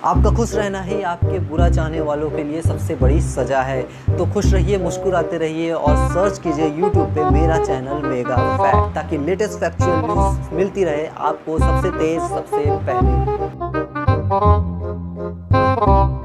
आपका खुश रहना ही आपके बुरा चाहने वालों के लिए सबसे बड़ी सज़ा है। तो खुश रहिए, मुस्कुराते रहिए और सर्च कीजिए यूट्यूब पे मेरा चैनल मेगा फैक्ट, ताकि लेटेस्ट फैक्चुअल न्यूज़ मिलती रहे आपको सबसे तेज़ सबसे पहले।